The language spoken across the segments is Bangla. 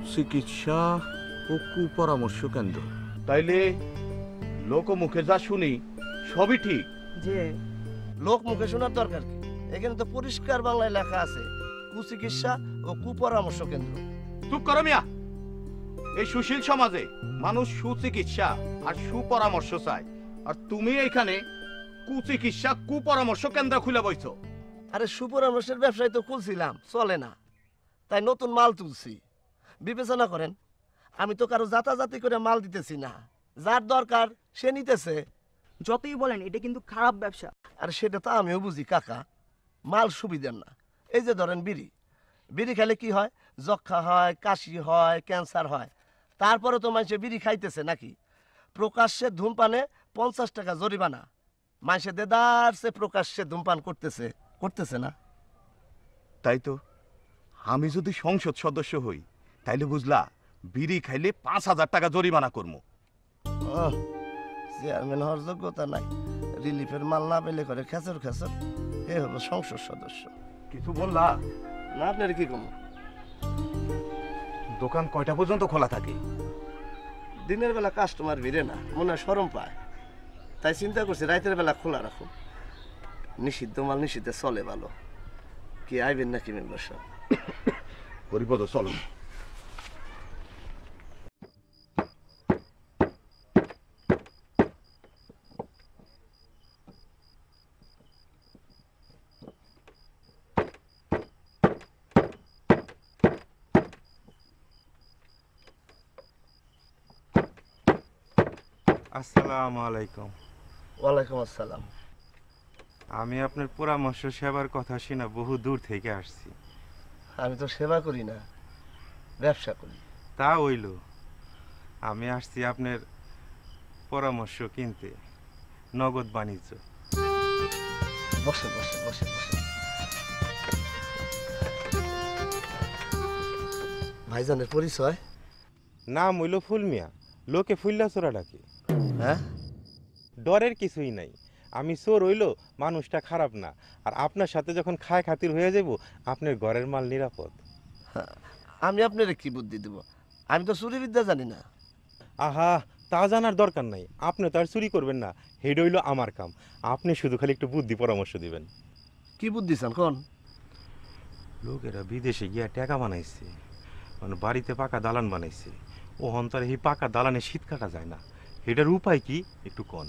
কুচিকিৎসা ও কুপরামর্শ কেন্দ্র, তাইলে লোকমুখে যা শুনি সবই ঠিক। যে লোক মুখে শোনার দরকার কি? এখানে তো পরিষ্কার বাংলায় লেখা আছে কুচিকিৎসা ও কুপরামর্শ কেন্দ্র। চুপ করো মিয়া। এই সুশীল সমাজে মানুষ সুচিকিৎসা আর সুপরামর্শ চায়, আর তুমি এইখানে কুচিকিৎসা কুপরামর্শ কেন্দ্র খুলে বইছো। আরে সুপরামর্শের ব্যবসায় তো খুলছিলাম, চলে না, তাই নতুন মাল তুলছি। বিবেচনা করেন, আমি তো কারো জাতাজাতি করে মাল দিতেছি না, যার দরকার সে নিতেছে। যতই বলেন এটা কিন্তু খারাপ ব্যবসা। আর সেটা তো আমিও বুঝি কাকা, মাল সুবিধার না। এই যে ধরেন বিড়ি, বিড়ি খেলে কি হয়? যক্ষা হয়, কাশি হয়, ক্যান্সার হয়। তারপরে তো মানুষে বিড়ি খাইতেছে নাকি? প্রকাশ্যে ধূমপানে 50 টাকা জরিমানা। মানুষে দেদারসে প্রকাশ্যে ধূমপান করতেছে, করতেছে না? তাই তো, আমি যদি সংসদ সদস্য হই তাইলে বুঝলা বিড়ি খাইলে 5,000 টাকা জরিমানা করবো। চেয়ারম্যান হওয়ার যোগ্যতা নাই, রিলিফের মাল না পেলে করে খেচর খেচর, এ হলো সংসদ সদস্য। কিছু বললা না, আপনার কি কম? দোকান কয়টা পর্যন্ত খোলা থাকে? দিনের বেলা কাস্টমার ভিড়ে না, মনে হয় শরম পায়, তাই চিন্তা করছি রাতের বেলা খোলা রাখুন। নিষিদ্ধ মাল নিষিদ্ধে চলে ভালো। কি আইবেন নাকি মেম্বার সাহেব? হরিপদ চলো। আসসালামু আলাইকুম। ওয়ালাইকুম আসসালাম। আমি আপনার পরামর্শ সেবার কথা শুনে বহু দূর থেকে আসছি। আমি তো সেবা করি না, ব্যবসা করি। তা হইল, আমি আসছি আপনার পরামর্শ কিনতে, নগদ বাণিজ্য। বসে বসে বসে বসে। ভাইজানের পরিচয়? নাম হইল ফুলমিয়া, লোকে ফুল্লা চোরা ডাকে। হ্যাঁ, ডরের কিছুই নাই। আমি চোর হইল মানুষটা খারাপ না, আর আপনার সাথে যখন খায় খাতির হয়ে যাব আপনার ঘরের মাল নিরাপদ। আমি আপনার কি বুদ্ধি দেব? আমি তো চুরি বিদ্যা জানি না। আহা, তা জানার দরকার নাই, আপনি তো আর চুরি করবেন না, হেড হইল আমার কাম। আপনি শুধু খালি একটু বুদ্ধি পরামর্শ দিবেন। কি বুদ্ধি চান কোন? লোকেরা বিদেশে গিয়া টাকা বানাইছে, মানে বাড়িতে পাকা দালান বানাইছে। ও অন্তরে এই পাকা দালানে শীত কাটা যায় না, এটার উপায় কি একটু কন।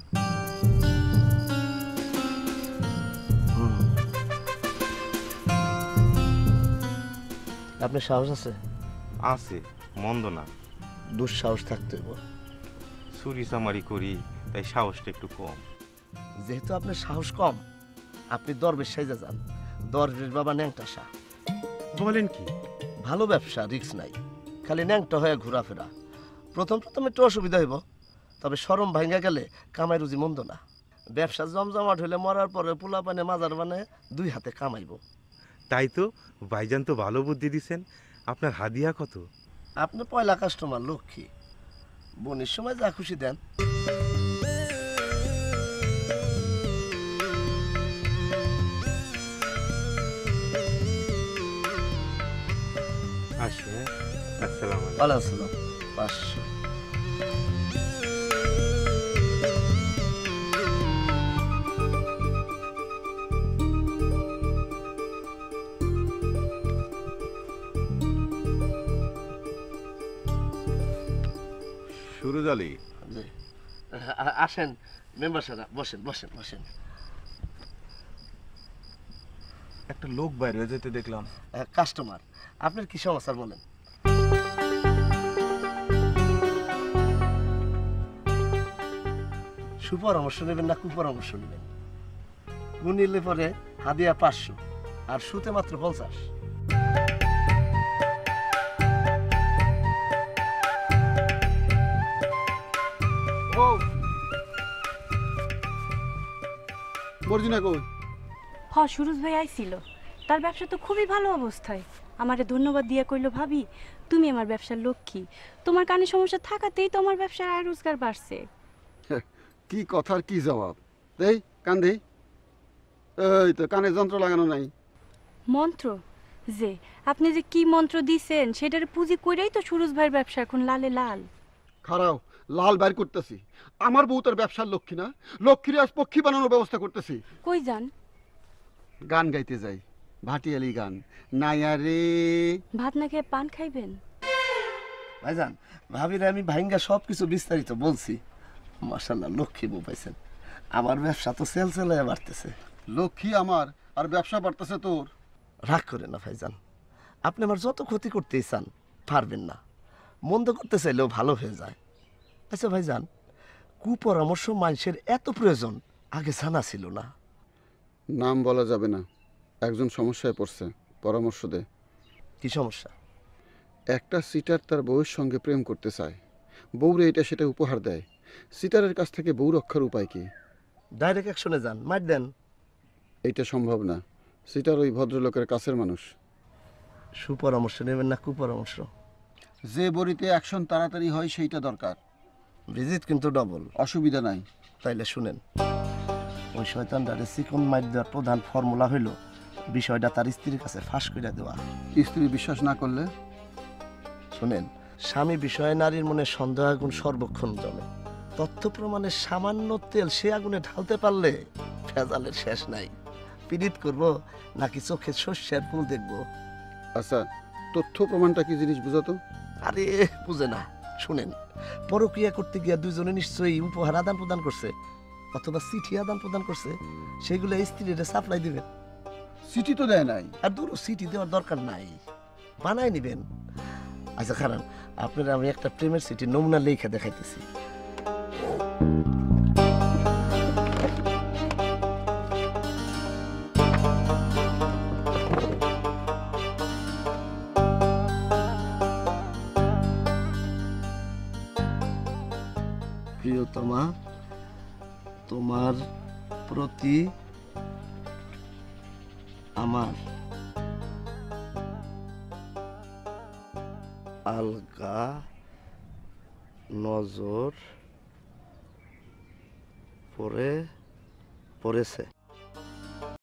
আপনার সাহস আছে? আছে, মন্দ না। দুঃসাহস থাকতে হইব। চুরি চামারি করি, তাই সাহসটা একটু কম। যেহেতু আপনার সাহস কম, আপনি দরবেশ সাইজা যান। দরবেশ বাবা ন্যাংটা শাহ। বলেন কি? ভালো ব্যবসা, রিস্ক নাই, খালি ন্যাংটা হয়ে ঘোরাফেরা। প্রথম প্রথম একটু অসুবিধা হইব, তবে শরম ভাঙ্গা গেলে কামাই রুজি মন্দ না। ব্যবসা জমজমাট হইলে মরার পরে পোলা পানে মাজার বানে 2 হাতে কামাইব। তাই তো, ভাইজান তো ভালো বুদ্ধি দিছেন। আপনার হাদিয়া কত? আপনি পয়লা কাস্টমার, লক্ষ্মী। বোনের সময় যা খুশি দেন। আসি। আসসালামু আলাইকুম। ওয়ালাইকুম আসসালাম। 500। সুরজ আলী, আসেন মেম্বার সাহেব, বসেন বসেন বসেন। একটা লোক বাইরে যেতে দেখলাম। কাস্টমার, আপনার কি সমস্যা বলেন? সুপরামর্শ নেবেন না কুপরামর্শ নেবেন? কু নিলে পরে হাদিয়া 500, আর সুতে মাত্র 50। সুরজ ভাই আইছিল, তার ব্যবসা তো খুবই ভালো অবস্থায়। আমারে ধন্যবাদ দিয়া কইলো, ভাবি তুমি আমার ব্যবসার লক্ষ্মী, তোমার কানে সমস্যা থাকাতেই তো আমার ব্যবসার আয় রোজগার বাড়ছে। কি কথার কি জবাব দেই? কান দেই। এই তো কানে যন্ত্র লাগানো নাই। মন্ত্র? যে আপনি যে কি মন্ত্র দিছেন সেটার পুঁজি কইরাই তো সুরজ ভাইয়ের ব্যবসা এখন লালে লাল। খারাও লাল বাইর করতেছি। আমার বউ তার ব্যবসার লক্ষ্মী না, লক্ষ্মীর আজ পক্ষী বানানোর ব্যবস্থা করতেছি। কই যান? গান গাইতে যাই, ভাটিয়ালি গান। নাইয়া রে ভাত না খেয়ে পান খাইবেন? ভাইজান, ভাবিরে আমি ভাইঙ্গা সব কিছু বিস্তারিত বলছি। মাশাআল্লাহ, লক্ষ্মী বউ পাইছেন। আমার ব্যবসা তো সেলসেলায় বাড়তেছে। লক্ষ্মী আমার, আর ব্যবসা বাড়তেছে তোর। রাগ করে না ভাইজান, আপনি আমার যত ক্ষতি করতেই চান পারবেন না। মন্দ করতে চাইলেও ভালো হয়ে যায়। আচ্ছা ভাইজান, কুপরামর্শ মানুষের এত প্রয়োজন আগে জানা ছিল না। নাম বলা যাবে না, একজন সমস্যায় পড়ছে, পরামর্শ দে। কি সমস্যা? একটা সিটার তার বউয়ের সঙ্গে প্রেম করতে চায়, বউরে এটা সেটা উপহার দেয়। সিটারের কাছ থেকে বউ রক্ষার উপায় কি? ডাইরেক্ট অ্যাকশনে যান, মার দেন। এইটা সম্ভব না, সিটার ওই ভদ্রলোকের কাছের মানুষ। সুপরামর্শ নেবেন না কুপরামর্শ? যে বড়িতে অ্যাকশন তাড়াতাড়ি হয় সেইটা দরকার। ভিজিট কিন্তু ডবল। অসুবিধা নাই। তাইলে শুনেন, ওই শয়তানটারে চিকন মার দেওয়ার প্রধান ফর্মুলা হইল বিষয়টা তার স্ত্রীর কাছে ফাঁস করে দেওয়া। স্ত্রী বিশ্বাস না করলে? শুনেন, স্বামী বিষয়ে নারীর মনে সন্দেহ আগুন সর্বক্ষণ জমে। তথ্য প্রমাণের সামান্য তেল সে আগুনে ঢালতে পারলে ভেজালের শেষ নাই। পীড়িত করব নাকি চোখে শস্যের ফুল দেখবো? আচ্ছা, তথ্য প্রমাণটা কি জিনিস বুঝাতো? আরে বুঝে না। শুনেন, পরক্রিয়া করতে গিয়া দুজনে নিশ্চয়ই উপহার আদান প্রদান করছে, অথবা চিঠি আদান প্রদান করছে। সেগুলো স্ত্রীরা সাপ্লাই দিবেন। চিঠি তো দেয় নাই। আর দূর, সিটি দেওয়ার দরকার নাই, বানাই নিবেন। আচ্ছা খারান, আপনারা আমি একটা প্রেমের সিটি নমুনা লেখা দেখাইতেছি। প্রিয়তমা, তোমার প্রতি আমার আলগা নজর পড়েছে।